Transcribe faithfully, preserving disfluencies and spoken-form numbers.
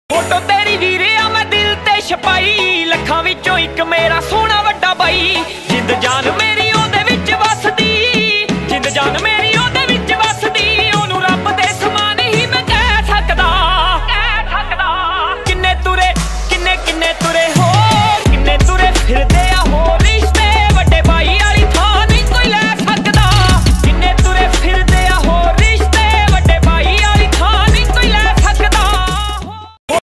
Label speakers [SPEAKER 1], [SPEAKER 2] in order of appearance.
[SPEAKER 1] photo तेरी वीरे आ मैं दिल ते छपाई, लखां विचों इक मेरा सोहना वड्डा बाई, जिंद जान मेरी